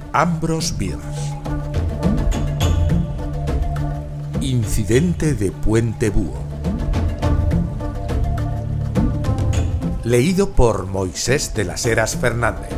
Ambrose Bierce. Incidente de Puente Búho. Leído por Moisés de las Heras Fernández.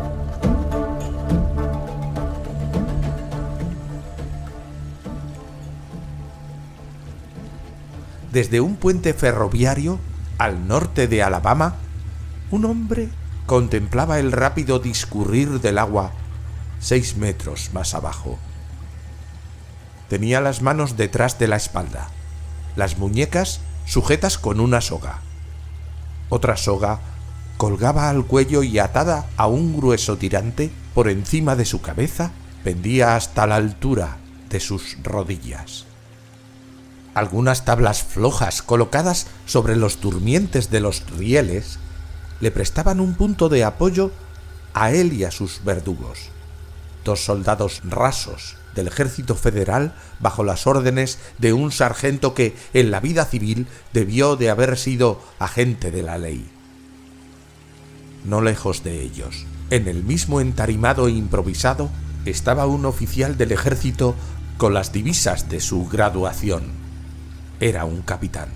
Desde un puente ferroviario al norte de Alabama, un hombre contemplaba el rápido discurrir del agua 6 metros más abajo. Tenía las manos detrás de la espalda, las muñecas sujetas con una soga. Otra soga colgaba al cuello y atada a un grueso tirante por encima de su cabeza, pendía hasta la altura de sus rodillas. Algunas tablas flojas colocadas sobre los durmientes de los rieles le prestaban un punto de apoyo a él y a sus verdugos. 2 soldados rasos del ejército federal bajo las órdenes de un sargento que en la vida civil debió de haber sido agente de la ley. No lejos de ellos, en el mismo entarimado improvisado, estaba un oficial del ejército con las divisas de su graduación. Era un capitán.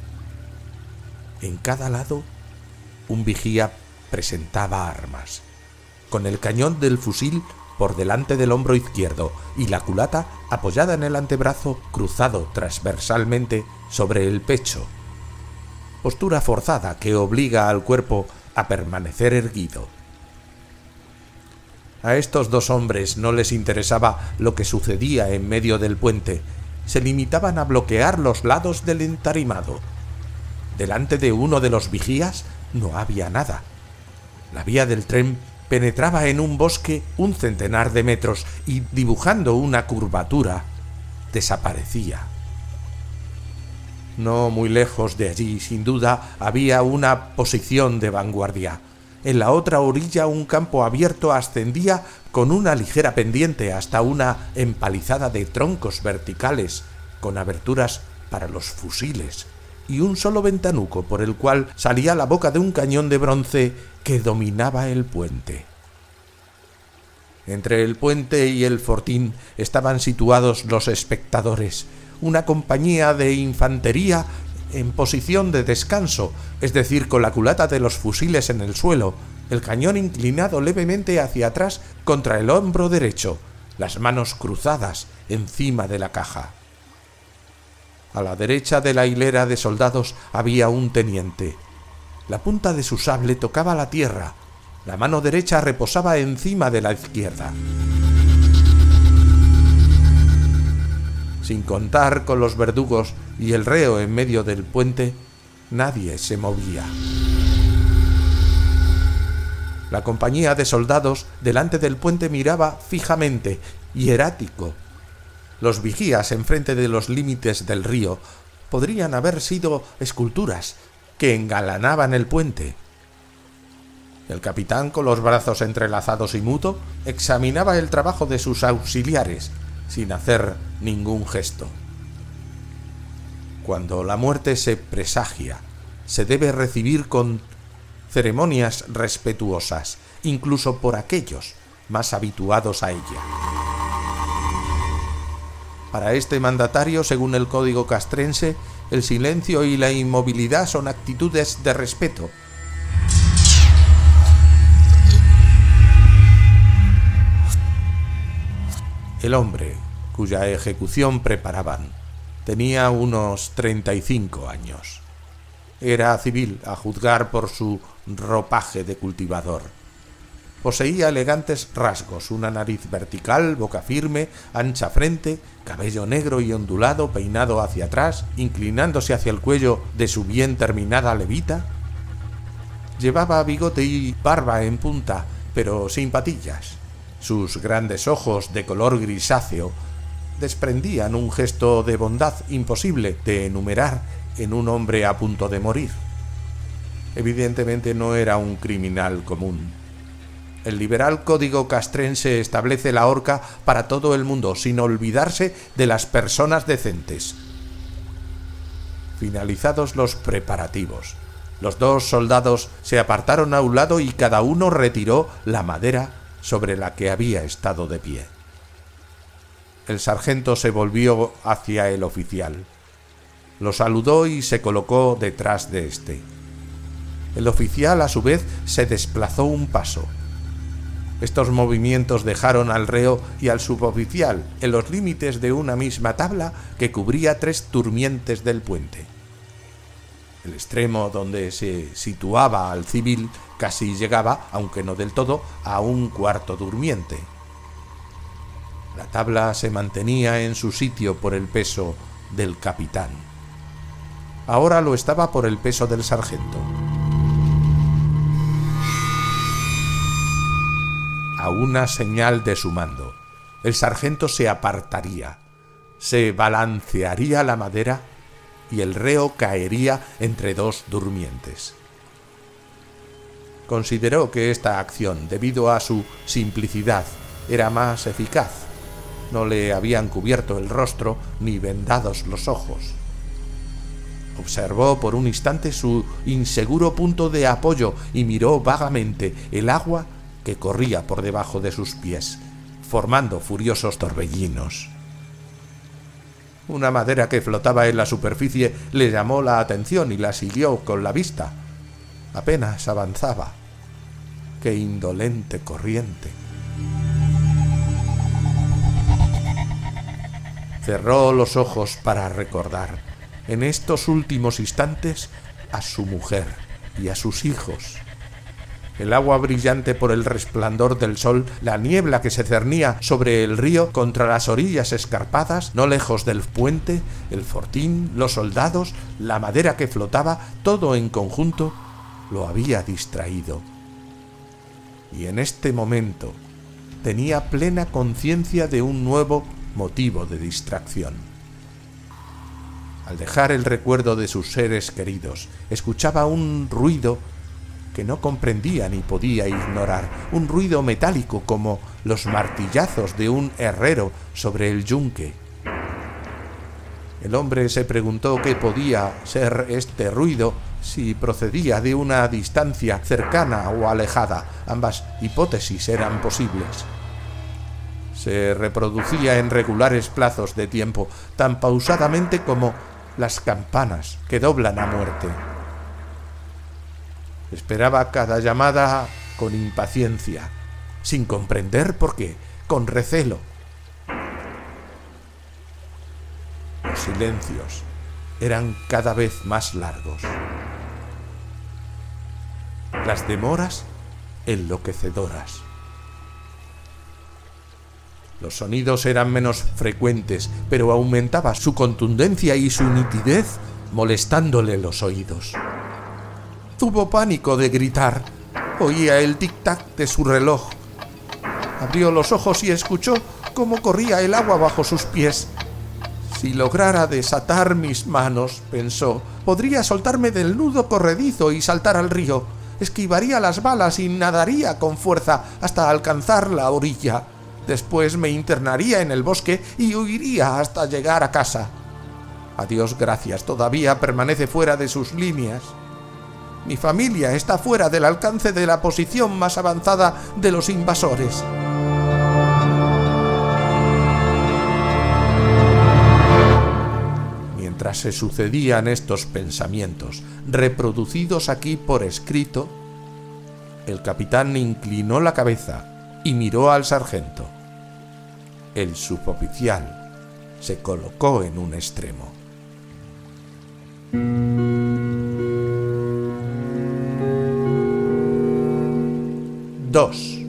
En cada lado, un vigía presentaba armas, con el cañón del fusil por delante del hombro izquierdo y la culata apoyada en el antebrazo cruzado transversalmente sobre el pecho. Postura forzada que obliga al cuerpo a permanecer erguido. A estos 2 hombres no les interesaba lo que sucedía en medio del puente. Se limitaban a bloquear los lados del entarimado. Delante de uno de los vigías no había nada. La vía del tren penetraba en un bosque 1 centenar de metros y, dibujando una curvatura, desaparecía. No muy lejos de allí, sin duda, había una posición de vanguardia. En la otra orilla un campo abierto ascendía con una ligera pendiente hasta una empalizada de troncos verticales con aberturas para los fusiles y un solo ventanuco por el cual salía la boca de un cañón de bronce que dominaba el puente. Entre el puente y el fortín estaban situados los espectadores, una compañía de infantería en posición de descanso, es decir, con la culata de los fusiles en el suelo, el cañón inclinado levemente hacia atrás contra el hombro derecho, las manos cruzadas encima de la caja. A la derecha de la hilera de soldados había un teniente. La punta de su sable tocaba la tierra, la mano derecha reposaba encima de la izquierda. Sin contar con los verdugos y el reo en medio del puente, nadie se movía. La compañía de soldados delante del puente miraba fijamente, hierático. Los vigías enfrente de los límites del río podrían haber sido esculturas que engalanaban el puente. El capitán, con los brazos entrelazados y mudo, examinaba el trabajo de sus auxiliares, sin hacer ningún gesto. Cuando la muerte se presagia, se debe recibir con ceremonias respetuosas, incluso por aquellos más habituados a ella. Para este mandatario, según el código castrense, el silencio y la inmovilidad son actitudes de respeto. El hombre, cuya ejecución preparaban, tenía unos 35 años. Era civil, a juzgar por su ropaje de cultivador. Poseía elegantes rasgos, una nariz vertical, boca firme, ancha frente, cabello negro y ondulado peinado hacia atrás, inclinándose hacia el cuello de su bien terminada levita. Llevaba bigote y barba en punta, pero sin patillas. Sus grandes ojos de color grisáceo desprendían un gesto de bondad imposible de enumerar en un hombre a punto de morir. Evidentemente no era un criminal común. El liberal código castrense establece la horca para todo el mundo, sin olvidarse de las personas decentes. Finalizados los preparativos, los 2 soldados se apartaron a un lado y cada uno retiró la madera sobre la que había estado de pie. El sargento se volvió hacia el oficial. Lo saludó y se colocó detrás de éste. El oficial, a su vez, se desplazó un paso. Estos movimientos dejaron al reo y al suboficial en los límites de una misma tabla que cubría 3 durmientes del puente. El extremo donde se situaba al civil casi llegaba, aunque no del todo, a un 4º durmiente. La tabla se mantenía en su sitio por el peso del capitán. Ahora lo estaba por el peso del sargento. A una señal de su mando, el sargento se apartaría, se balancearía la madera y el reo caería entre 2 durmientes. Consideró que esta acción, debido a su simplicidad, era más eficaz. No le habían cubierto el rostro ni vendados los ojos. Observó por un instante su inseguro punto de apoyo y miró vagamente el agua que corría por debajo de sus pies, formando furiosos torbellinos. Una madera que flotaba en la superficie le llamó la atención y la siguió con la vista. Apenas avanzaba. ¡Qué indolente corriente! Cerró los ojos para recordar, en estos últimos instantes, a su mujer y a sus hijos. El agua brillante por el resplandor del sol, la niebla que se cernía sobre el río contra las orillas escarpadas, no lejos del puente, el fortín, los soldados, la madera que flotaba, todo en conjunto, lo había distraído. Y en este momento tenía plena conciencia de un nuevo motivo de distracción. Al dejar el recuerdo de sus seres queridos, escuchaba un ruido que no comprendía ni podía ignorar, un ruido metálico como los martillazos de un herrero sobre el yunque. El hombre se preguntó qué podía ser este ruido, si procedía de una distancia cercana o alejada. Ambas hipótesis eran posibles. Se reproducía en regulares plazos de tiempo, tan pausadamente como las campanas que doblan a muerte. Esperaba cada llamada con impaciencia, sin comprender por qué, con recelo. Los silencios eran cada vez más largos. Las demoras enloquecedoras. Los sonidos eran menos frecuentes, pero aumentaba su contundencia y su nitidez, molestándole los oídos. Tuvo pánico de gritar. Oía el tic-tac de su reloj. Abrió los ojos y escuchó cómo corría el agua bajo sus pies. Si lograra desatar mis manos, pensó, podría soltarme del nudo corredizo y saltar al río. Esquivaría las balas y nadaría con fuerza hasta alcanzar la orilla. Después me internaría en el bosque y huiría hasta llegar a casa. A Dios gracias, todavía permanece fuera de sus líneas. Mi familia está fuera del alcance de la posición más avanzada de los invasores. Mientras se sucedían estos pensamientos, reproducidos aquí por escrito, el capitán inclinó la cabeza y miró al sargento. El suboficial se colocó en un extremo. 2.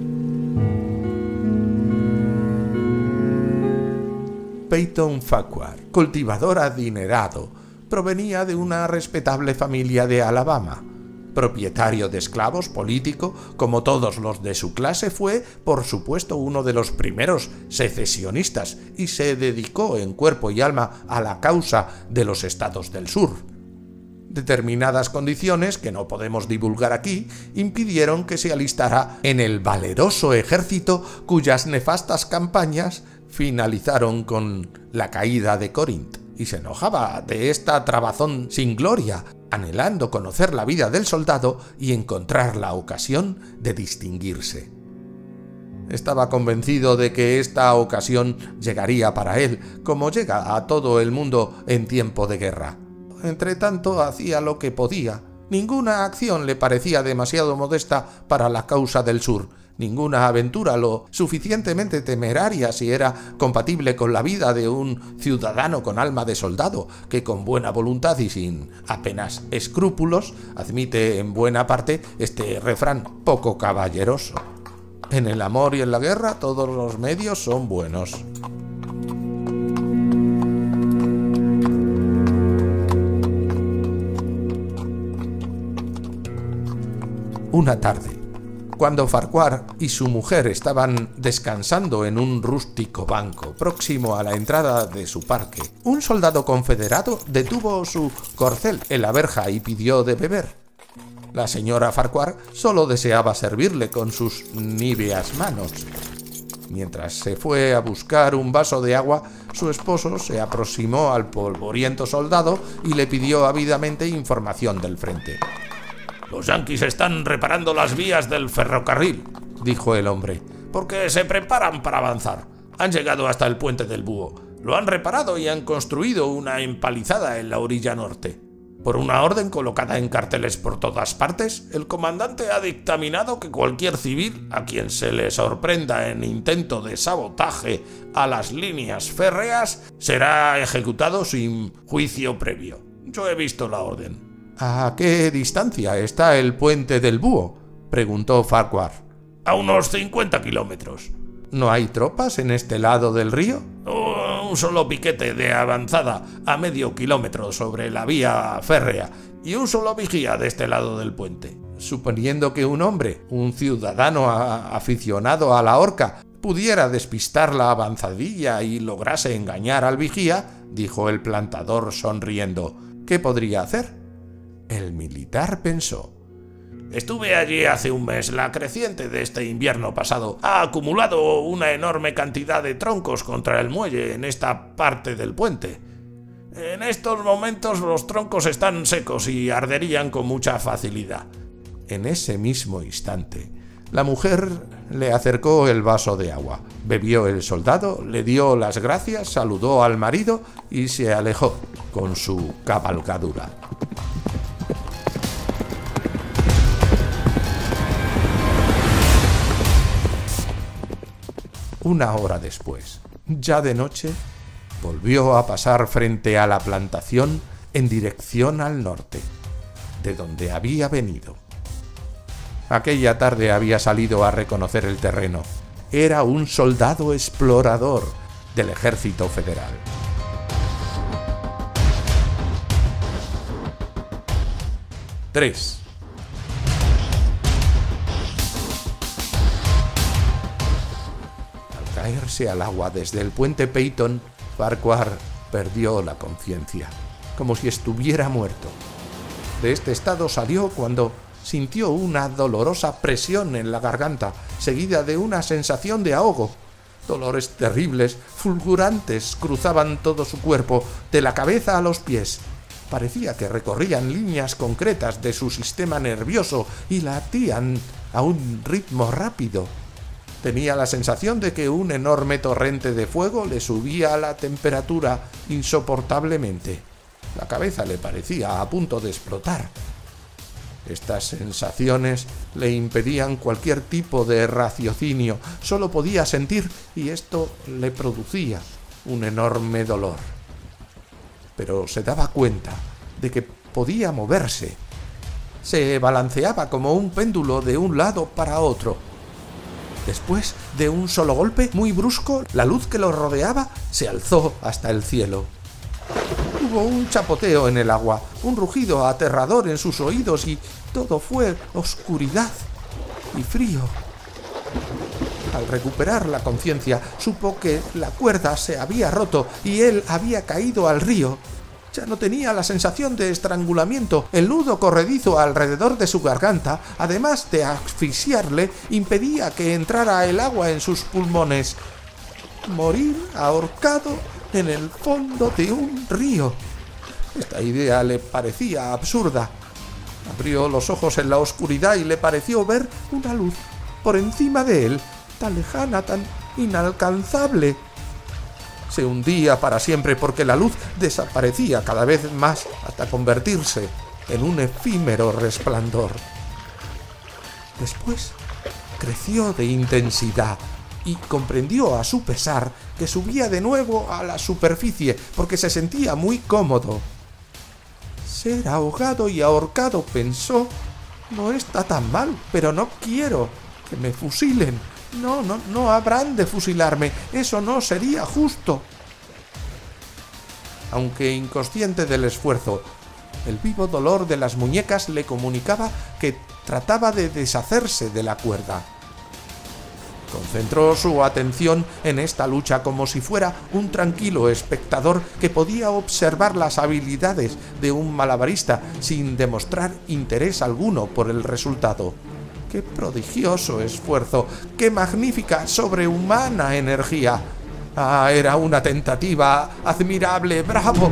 Peyton Farquhar, cultivador adinerado, provenía de una respetable familia de Alabama. Propietario de esclavos, político, como todos los de su clase, fue, por supuesto, uno de los primeros secesionistas y se dedicó en cuerpo y alma a la causa de los estados del sur. Determinadas condiciones, que no podemos divulgar aquí, impidieron que se alistara en el valeroso ejército cuyas nefastas campañas finalizaron con la caída de Corinth, y se enojaba de esta trabazón sin gloria, anhelando conocer la vida del soldado y encontrar la ocasión de distinguirse. Estaba convencido de que esta ocasión llegaría para él, como llega a todo el mundo en tiempo de guerra. Entretanto, hacía lo que podía. Ninguna acción le parecía demasiado modesta para la causa del sur, ninguna aventura lo suficientemente temeraria si era compatible con la vida de un ciudadano con alma de soldado, que con buena voluntad y sin apenas escrúpulos admite en buena parte este refrán poco caballeroso. En el amor y en la guerra todos los medios son buenos. Una tarde, cuando Farquhar y su mujer estaban descansando en un rústico banco próximo a la entrada de su parque, un soldado confederado detuvo su corcel en la verja y pidió de beber. La señora Farquhar solo deseaba servirle con sus níveas manos. Mientras se fue a buscar un vaso de agua, su esposo se aproximó al polvoriento soldado y le pidió ávidamente información del frente. «Los yanquis están reparando las vías del ferrocarril», dijo el hombre, «porque se preparan para avanzar. Han llegado hasta el puente del Búho. Lo han reparado y han construido una empalizada en la orilla norte. Por una orden colocada en carteles por todas partes, el comandante ha dictaminado que cualquier civil a quien se le sorprenda en intento de sabotaje a las líneas férreas será ejecutado sin juicio previo. Yo he visto la orden». «¿A qué distancia está el puente del Búho?», preguntó Farquhar. «A unos 50 kilómetros». «¿No hay tropas en este lado del río?». Un solo piquete de avanzada a medio kilómetro sobre la vía férrea y un solo vigía de este lado del puente. Suponiendo que un hombre, un ciudadano aficionado a la horca, pudiera despistar la avanzadilla y lograse engañar al vigía, dijo el plantador sonriendo, ¿qué podría hacer? El militar pensó. Estuve allí hace un mes. La creciente de este invierno pasado ha acumulado una enorme cantidad de troncos contra el muelle en esta parte del puente. En estos momentos los troncos están secos y arderían con mucha facilidad. En ese mismo instante, la mujer le acercó el vaso de agua. Bebió el soldado, le dio las gracias, saludó al marido y se alejó con su cabalgadura. Una hora después, ya de noche, volvió a pasar frente a la plantación en dirección al norte, de donde había venido. Aquella tarde había salido a reconocer el terreno. Era un soldado explorador del Ejército Federal. ¡3! Caerse al agua desde el puente Peyton, Farquhar perdió la conciencia, como si estuviera muerto. De este estado salió cuando sintió una dolorosa presión en la garganta, seguida de una sensación de ahogo. Dolores terribles, fulgurantes, cruzaban todo su cuerpo, de la cabeza a los pies. Parecía que recorrían líneas concretas de su sistema nervioso y latían a un ritmo rápido. Tenía la sensación de que un enorme torrente de fuego le subía la temperatura insoportablemente. La cabeza le parecía a punto de explotar. Estas sensaciones le impedían cualquier tipo de raciocinio. Solo podía sentir y esto le producía un enorme dolor. Pero se daba cuenta de que podía moverse. Se balanceaba como un péndulo de un lado para otro. Después de un solo golpe muy brusco, la luz que lo rodeaba se alzó hasta el cielo. Hubo un chapoteo en el agua, un rugido aterrador en sus oídos y todo fue oscuridad y frío. Al recuperar la conciencia, supo que la cuerda se había roto y él había caído al río. Ya no tenía la sensación de estrangulamiento. El nudo corredizo alrededor de su garganta, además de asfixiarle, impedía que entrara el agua en sus pulmones. Morir ahorcado en el fondo de un río. Esta idea le parecía absurda. Abrió los ojos en la oscuridad y le pareció ver una luz por encima de él. tan lejana, tan inalcanzable. Se hundía para siempre porque la luz desaparecía cada vez más hasta convertirse en un efímero resplandor. Después creció de intensidad y comprendió a su pesar que subía de nuevo a la superficie porque se sentía muy cómodo. Ser ahogado y ahorcado, pensó, no está tan mal, pero no quiero que me fusilen. No habrán de fusilarme, eso no sería justo. Aunque inconsciente del esfuerzo, el vivo dolor de las muñecas le comunicaba que trataba de deshacerse de la cuerda. Concentró su atención en esta lucha como si fuera un tranquilo espectador que podía observar las habilidades de un malabarista sin demostrar interés alguno por el resultado. ¡Qué prodigioso esfuerzo! ¡Qué magnífica, sobrehumana energía! ¡Ah, era una tentativa admirable! ¡Bravo!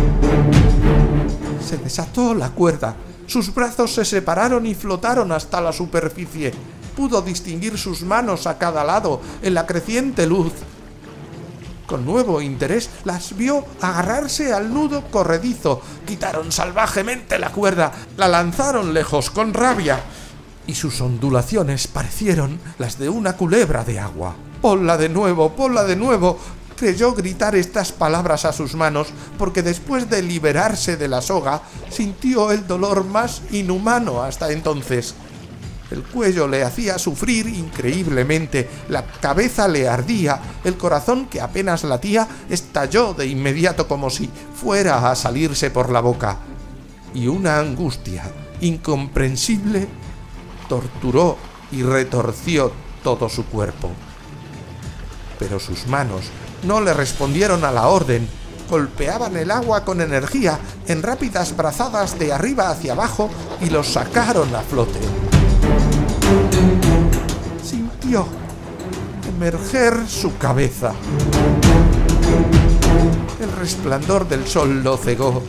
Se desató la cuerda. Sus brazos se separaron y flotaron hasta la superficie. Pudo distinguir sus manos a cada lado en la creciente luz. Con nuevo interés las vio agarrarse al nudo corredizo. Quitaron salvajemente la cuerda, la lanzaron lejos con rabia y sus ondulaciones parecieron las de una culebra de agua. ¡Ponla de nuevo! ¡Ponla de nuevo! Creyó gritar estas palabras a sus manos porque después de liberarse de la soga sintió el dolor más inhumano hasta entonces. El cuello le hacía sufrir increíblemente, la cabeza le ardía, el corazón, que apenas latía, estalló de inmediato como si fuera a salirse por la boca. Y una angustia incomprensible torturó y retorció todo su cuerpo. Pero sus manos no le respondieron a la orden. Golpeaban el agua con energía, en rápidas brazadas de arriba hacia abajo, y los sacaron a flote. Sintió emerger su cabeza. El resplandor del sol lo cegó.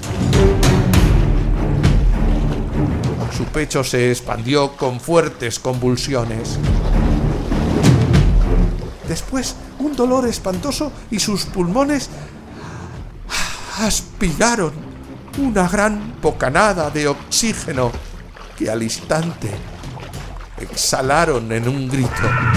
Su pecho se expandió con fuertes convulsiones. Después, un dolor espantoso y sus pulmones aspiraron una gran bocanada de oxígeno que al instante exhalaron en un grito.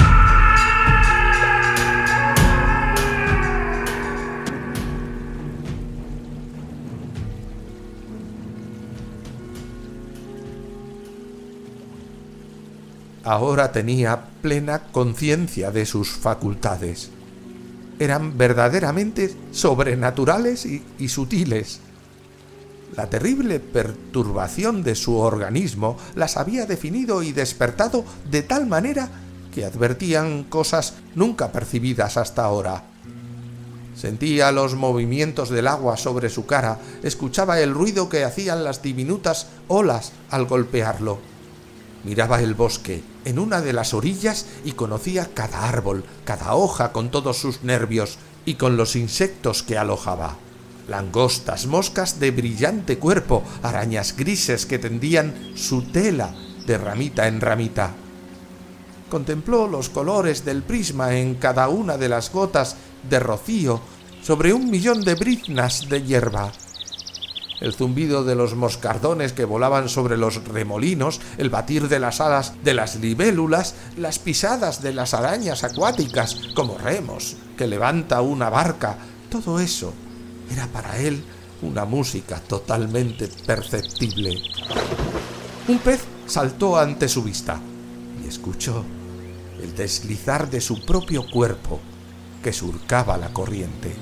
Ahora tenía plena conciencia de sus facultades. Eran verdaderamente sobrenaturales y sutiles. La terrible perturbación de su organismo las había definido y despertado de tal manera que advertían cosas nunca percibidas hasta ahora. Sentía los movimientos del agua sobre su cara, escuchaba el ruido que hacían las diminutas olas al golpearlo. Miraba el bosque en una de las orillas y conocía cada árbol, cada hoja con todos sus nervios y con los insectos que alojaba. Langostas, moscas de brillante cuerpo, arañas grises que tendían su tela de ramita en ramita. Contempló los colores del prisma en cada una de las gotas de rocío sobre 1.000.000 de briznas de hierba. El zumbido de los moscardones que volaban sobre los remolinos, el batir de las alas de las libélulas, las pisadas de las arañas acuáticas como remos que levanta una barca, todo eso era para él una música totalmente perceptible. Un pez saltó ante su vista y escuchó el deslizar de su propio cuerpo que surcaba la corriente.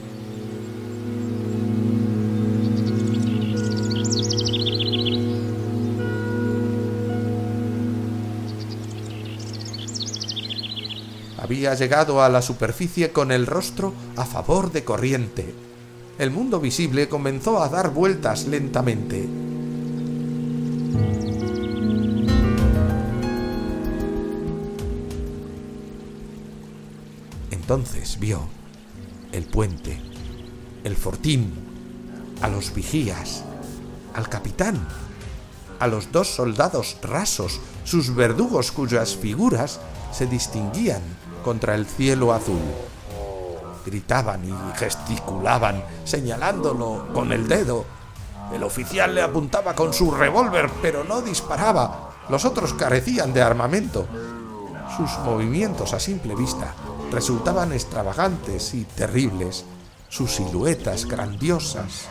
Había llegado a la superficie con el rostro a favor de corriente. El mundo visible comenzó a dar vueltas lentamente. Entonces vio el puente, el fortín, a los vigías, al capitán, a los 2 soldados rasos, sus verdugos cuyas figuras se distinguían contra el cielo azul. Gritaban y gesticulaban, señalándolo con el dedo. El oficial le apuntaba con su revólver, pero no disparaba. Los otros carecían de armamento. Sus movimientos a simple vista resultaban extravagantes y terribles, sus siluetas grandiosas.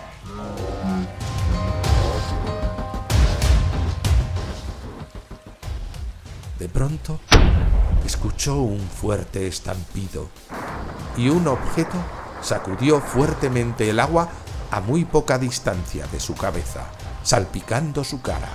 De pronto, escuchó un fuerte estampido y un objeto sacudió fuertemente el agua a muy poca distancia de su cabeza, salpicando su cara.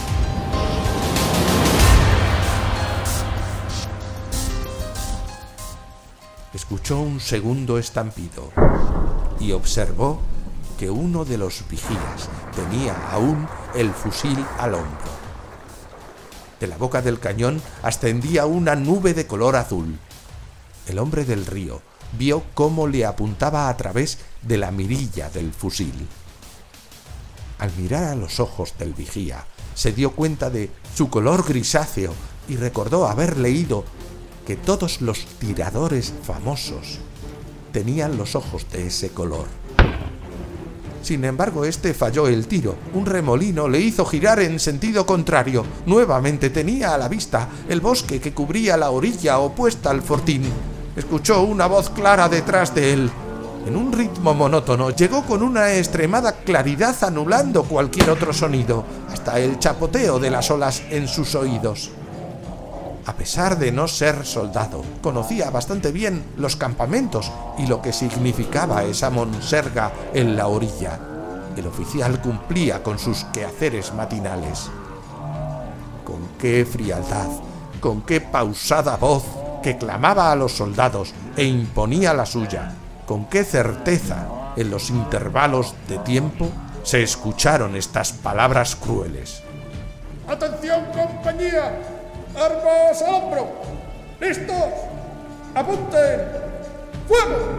Escuchó un segundo estampido y observó que uno de los vigías tenía aún el fusil al hombro. De la boca del cañón ascendía una nube de color azul. El hombre del río vio cómo le apuntaba a través de la mirilla del fusil. Al mirar a los ojos del vigía, se dio cuenta de su color grisáceo y recordó haber leído que todos los tiradores famosos tenían los ojos de ese color. Sin embargo, este falló el tiro. Un remolino le hizo girar en sentido contrario. Nuevamente tenía a la vista el bosque que cubría la orilla opuesta al fortín. Escuchó una voz clara detrás de él. En un ritmo monótono, llegó con una extremada claridad anulando cualquier otro sonido, hasta el chapoteo de las olas en sus oídos. A pesar de no ser soldado, conocía bastante bien los campamentos y lo que significaba esa monserga en la orilla. El oficial cumplía con sus quehaceres matinales. Con qué frialdad, con qué pausada voz que clamaba a los soldados e imponía la suya, con qué certeza en los intervalos de tiempo se escucharon estas palabras crueles. ¡Atención, compañía! ¡Armas al hombro! ¡Listos! ¡Apunten! ¡Fuego!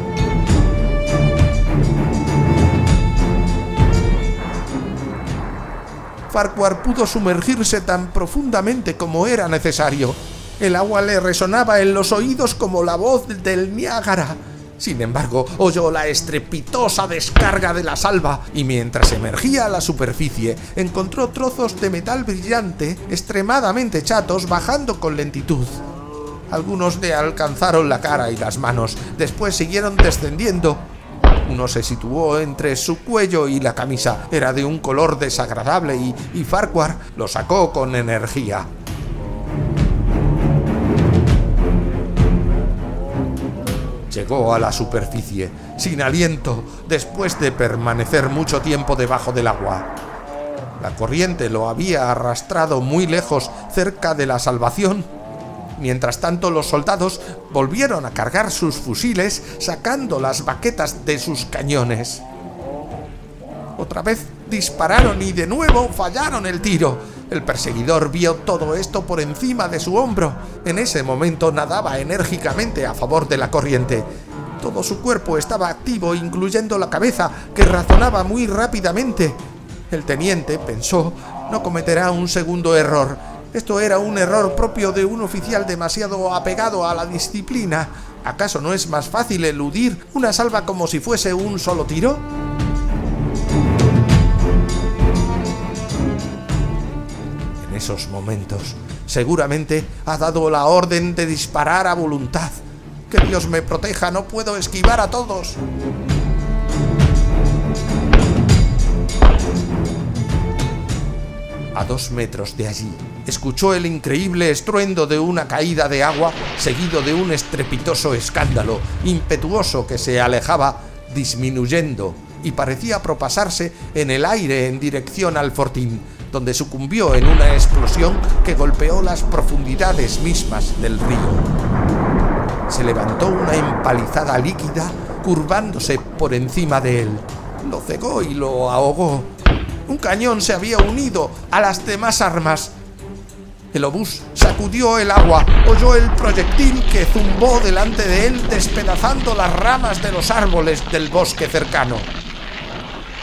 Farquhar pudo sumergirse tan profundamente como era necesario. El agua le resonaba en los oídos como la voz del Niágara. Sin embargo, oyó la estrepitosa descarga de la salva y mientras emergía a la superficie, encontró trozos de metal brillante, extremadamente chatos, bajando con lentitud. Algunos le alcanzaron la cara y las manos, después siguieron descendiendo. Uno se situó entre su cuello y la camisa. Era de un color desagradable y Farquhar lo sacó con energía. Llegó a la superficie, sin aliento, después de permanecer mucho tiempo debajo del agua. La corriente lo había arrastrado muy lejos, cerca de la salvación. Mientras tanto, los soldados volvieron a cargar sus fusiles, sacando las baquetas de sus cañones. Otra vez dispararon y de nuevo fallaron el tiro. El perseguidor vio todo esto por encima de su hombro. En ese momento nadaba enérgicamente a favor de la corriente. Todo su cuerpo estaba activo, incluyendo la cabeza, que razonaba muy rápidamente. El teniente pensó, no cometerá un segundo error. Esto era un error propio de un oficial demasiado apegado a la disciplina. ¿Acaso no es más fácil eludir una salva como si fuese un solo tiro? En esos momentos, seguramente ha dado la orden de disparar a voluntad. ¡Que Dios me proteja! ¡No puedo esquivar a todos! A 2 metros de allí, escuchó el increíble estruendo de una caída de agua, seguido de un estrepitoso escándalo impetuoso que se alejaba, disminuyendo, y parecía propasarse en el aire en dirección al fortín, donde sucumbió en una explosión que golpeó las profundidades mismas del río. Se levantó una empalizada líquida, curvándose por encima de él. Lo cegó y lo ahogó. Un cañón se había unido a las demás armas. El obús sacudió el agua, oyó el proyectil que zumbó delante de él, despedazando las ramas de los árboles del bosque cercano.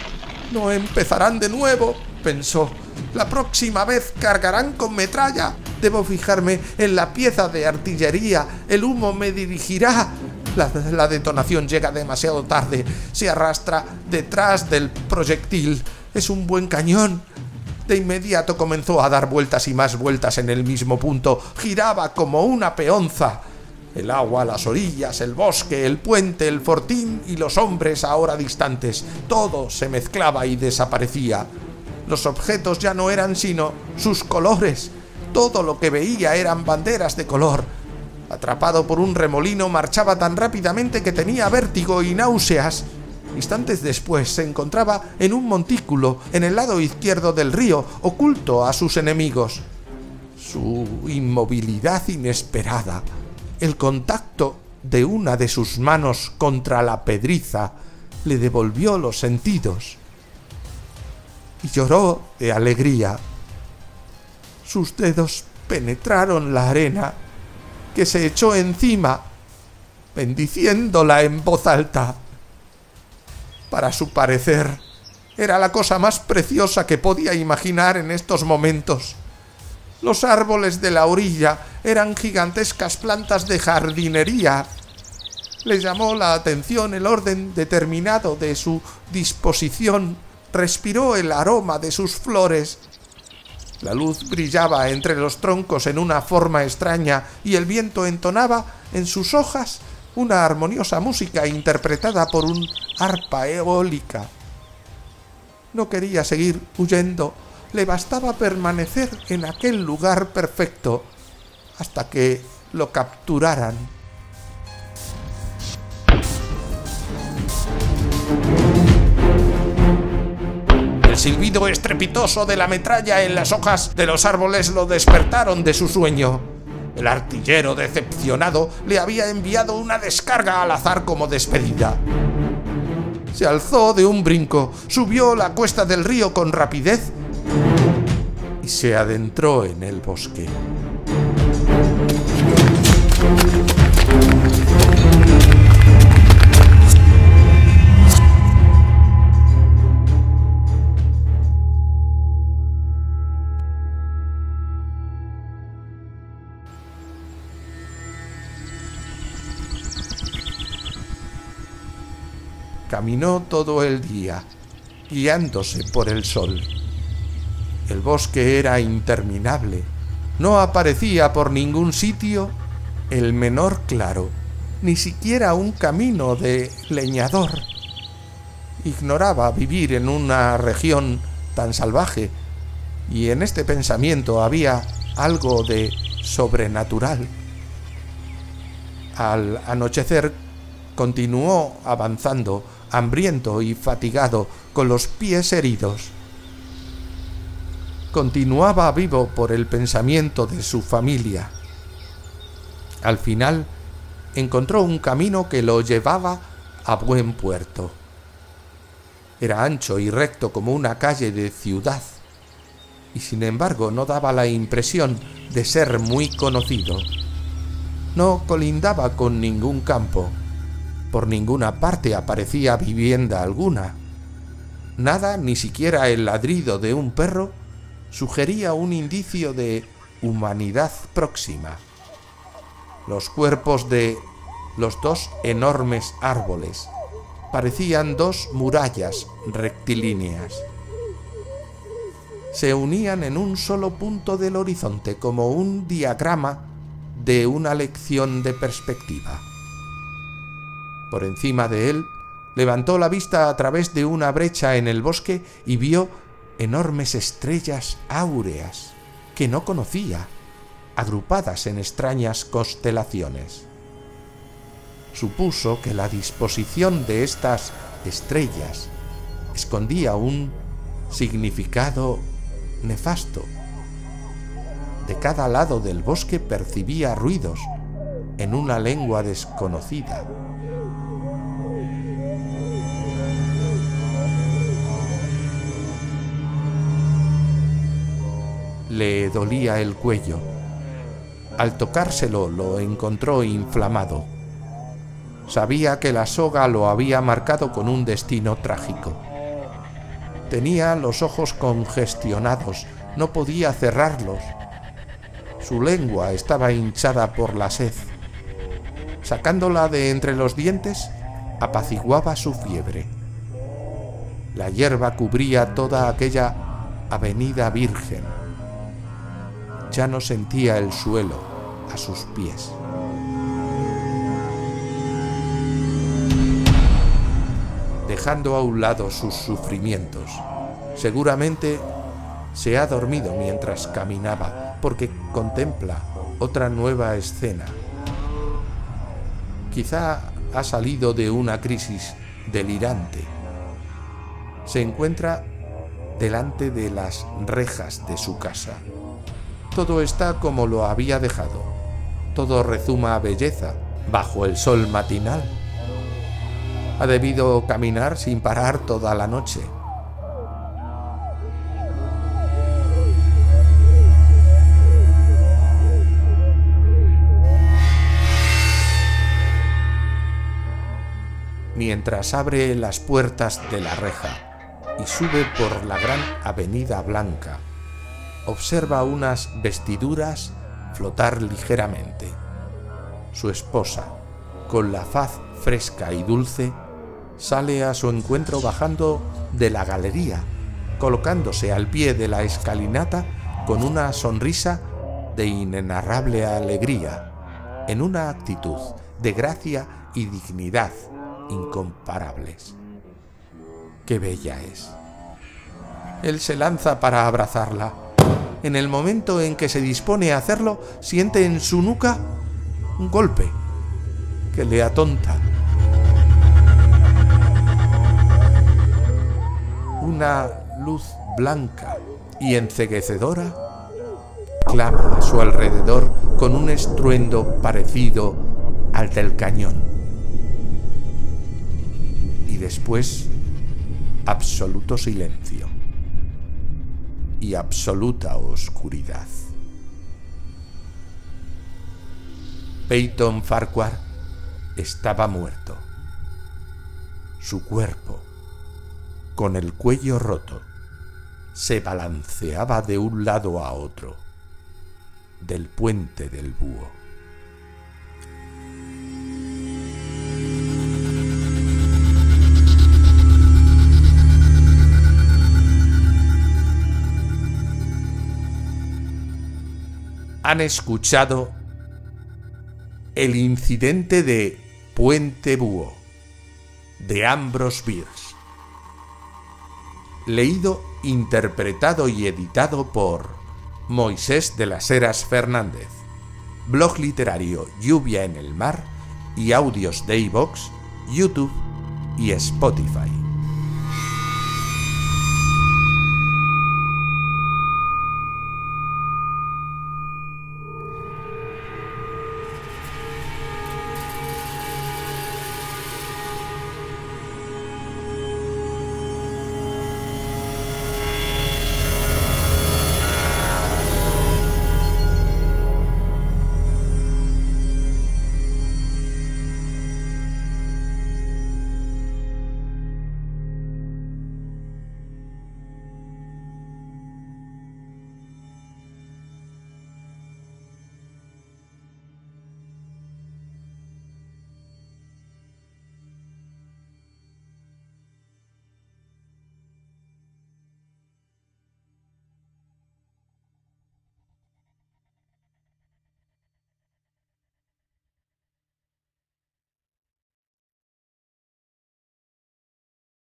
«No empezarán de nuevo», pensó. «La próxima vez cargarán con metralla». Debo fijarme en la pieza de artillería. El humo me dirigirá. La detonación llega demasiado tarde. Se arrastra detrás del proyectil. Es un buen cañón. De inmediato comenzó a dar vueltas y más vueltas en el mismo punto. Giraba como una peonza. El agua, las orillas, el bosque, el puente, el fortín y los hombres ahora distantes. Todo se mezclaba y desaparecía. Los objetos ya no eran sino sus colores. Todo lo que veía eran banderas de color. Atrapado por un remolino, marchaba tan rápidamente que tenía vértigo y náuseas. Instantes después se encontraba en un montículo en el lado izquierdo del río, oculto a sus enemigos. Su inmovilidad inesperada, el contacto de una de sus manos contra la pedriza, le devolvió los sentidos. Y lloró de alegría. Sus dedos penetraron la arena, que se echó encima, bendiciéndola en voz alta. Para su parecer, era la cosa más preciosa que podía imaginar en estos momentos. Los árboles de la orilla eran gigantescas plantas de jardinería. Le llamó la atención el orden determinado de su disposición. Respiró el aroma de sus flores. La luz brillaba entre los troncos en una forma extraña y el viento entonaba en sus hojas una armoniosa música interpretada por un arpa eólica. No quería seguir huyendo, le bastaba permanecer en aquel lugar perfecto hasta que lo capturaran. El silbido estrepitoso de la metralla en las hojas de los árboles lo despertaron de su sueño. El artillero, decepcionado, le había enviado una descarga al azar como despedida. Se alzó de un brinco, subió la cuesta del río con rapidez y se adentró en el bosque. Caminó todo el día, guiándose por el sol. El bosque era interminable. No aparecía por ningún sitio el menor claro, ni siquiera un camino de leñador. Ignoraba vivir en una región tan salvaje, y en este pensamiento había algo de sobrenatural. Al anochecer continuó avanzando, hambriento y fatigado, con los pies heridos. Continuaba vivo por el pensamiento de su familia. Al final encontró un camino que lo llevaba a buen puerto. Era ancho y recto como una calle de ciudad, y sin embargo no daba la impresión de ser muy conocido. No colindaba con ningún campo. Por ninguna parte aparecía vivienda alguna. Nada, ni siquiera el ladrido de un perro, sugería un indicio de humanidad próxima. Los cuerpos de los dos enormes árboles parecían dos murallas rectilíneas. Se unían en un solo punto del horizonte como un diagrama de una lección de perspectiva. Por encima de él, levantó la vista a través de una brecha en el bosque y vio enormes estrellas áureas que no conocía, agrupadas en extrañas constelaciones. Supuso que la disposición de estas estrellas escondía un significado nefasto. De cada lado del bosque percibía ruidos en una lengua desconocida. Le dolía el cuello. Al tocárselo lo encontró inflamado. Sabía que la soga lo había marcado con un destino trágico. Tenía los ojos congestionados, no podía cerrarlos. Su lengua estaba hinchada por la sed. Sacándola de entre los dientes, apaciguaba su fiebre. La hierba cubría toda aquella avenida virgen. Ya no sentía el suelo a sus pies. Dejando a un lado sus sufrimientos, seguramente se ha dormido mientras caminaba, porque contempla otra nueva escena. Quizá ha salido de una crisis delirante. Se encuentra delante de las rejas de su casa. Todo está como lo había dejado. Todo rezuma a belleza bajo el sol matinal. Ha debido caminar sin parar toda la noche. Mientras abre las puertas de la reja y sube por la gran avenida blanca, observa unas vestiduras flotar ligeramente. Su esposa, con la faz fresca y dulce, sale a su encuentro bajando de la galería, colocándose al pie de la escalinata con una sonrisa de inenarrable alegría, en una actitud de gracia y dignidad incomparables. ¡Qué bella es! Él se lanza para abrazarla. En el momento en que se dispone a hacerlo, siente en su nuca un golpe que le atonta. Una luz blanca y enceguecedora clama a su alrededor con un estruendo parecido al del cañón. Y después, absoluto silencio y absoluta oscuridad. Peyton Farquhar estaba muerto. Su cuerpo, con el cuello roto, se balanceaba de un lado a otro del puente del búho. Han escuchado El incidente de Puente Búho, de Ambrose Bierce. Leído, interpretado y editado por Moisés de las Heras Fernández. Blog literario Lluvia en el Mar y audios de iVoox, YouTube y Spotify.